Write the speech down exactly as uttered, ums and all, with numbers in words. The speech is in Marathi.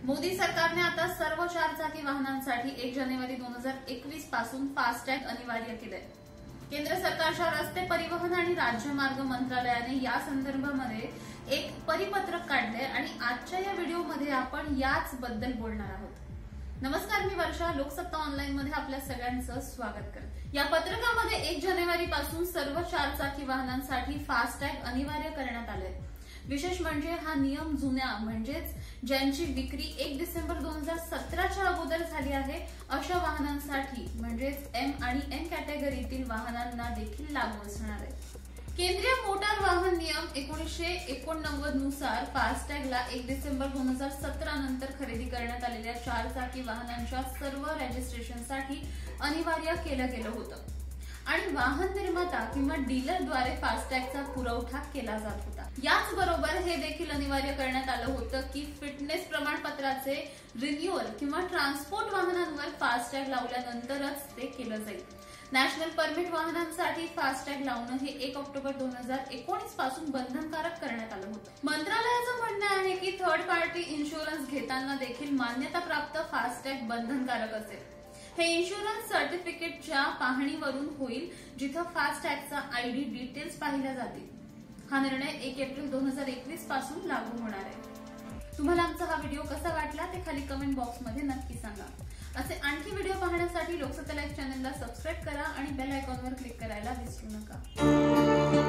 मोदी सरकारने आता सर्व चारचाकी वाहनांसाठी एक जानेवारी दोन हजार एकवीस पासून फास्टॅग अनिवार्य केलंय। केंद्र सरकारच्या रस्ते परिवहन आणि राज्यमार्ग मंत्रालयाने या संदर्भामध्ये एक परिपत्रक काढले आणि आजच्या या व्हिडिओमध्ये आपण याच बद्दल बोलणार आहोत। नमस्कार, मी वर्षा, लोकसत्ता ऑनलाईन मध्ये आपल्या सगळ्यांचं स्वागत करते। या पत्रकामध्ये एक जानेवारी पासून सर्व चारचाकी वाहनांसाठी फास्टॅग अनिवार्य करण्यात आले। विशेष म्हणजे हा नियम जुन्या म्हणजेच ज्यांची विक्री एक डिसेंबर दोन हजार सतराच्या अगोदर झाली आहे अशा वाहनांसाठी म्हणजेच एम आणि एन कॅटेगरीतील वाहनांना देखील लागू असणार आहे। केंद्रीय मोटार वाहन नियम एकोणीसशे एकोणनव्वद नुसार फास्टॅगला एक डिसेंबर दोन हजार सतरा नंतर खरेदी करण्यात आलेल्या चारचाकी वाहनांच्या सर्व रजिस्ट्रेशनसाठी अनिवार्य केलं गेलं होतं आणि वाहन निर्माता किंवा डीलरद्वारे फास्टॅगचा पुरवठा केला जात होता। याच बरोबर हे देखील अनिवार्य करण्यात आलं होतं की फिटनेस प्रमाणपत्राचे रिन्युअल किंवा ट्रान्सपोर्ट वाहनांवर फास्टॅग लावल्यानंतरच ते केलं जाईल। नॅशनल परमिट वाहनांसाठी फास्टॅग लावणं हे एक ऑक्टोबर दोन हजार एकोणीस पासून बंधनकारक करण्यात आलं होतं। मंत्रालयाचं म्हणणं आहे की थर्ड पार्टी इन्शुरन्स घेताना देखील मान्यताप्राप्त फास्टॅग बंधनकारक असेल। हे इन्शुरन्स सर्टिफिकेटच्या पाहणीवरून होईल जिथं फास्टॅगचा आयडी डिटेल्स पाहिल्या जातील। हा निर्णय एक एप्रिल दोन हजार एकवीस पासून लागू होणार आहे। तुम्हाला आमचा हा व्हिडिओ कसा वाटला ते खाली कमेंट बॉक्समध्ये नक्की सांगा। असे आणखी व्हिडिओ पाहण्यासाठी लोकसत्ता लाईव्ह चॅनलला सबस्क्राईब करा आणि बेल आयकॉनवर क्लिक करायला विसरू नका।